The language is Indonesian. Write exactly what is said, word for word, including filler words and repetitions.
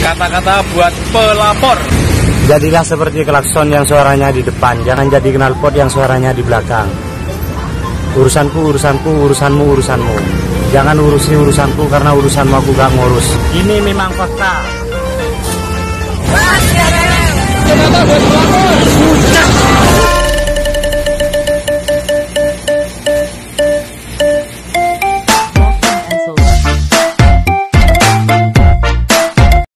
Kata-kata buat pelapor. Jadilah seperti klakson yang suaranya di depan, jangan jadi knalpot yang suaranya di belakang. Urusanku, urusanku, urusanmu, urusanmu. Jangan urusi urusanku karena urusanmu aku gak ngurus. Ini memang fakta. Kata buat pelapor.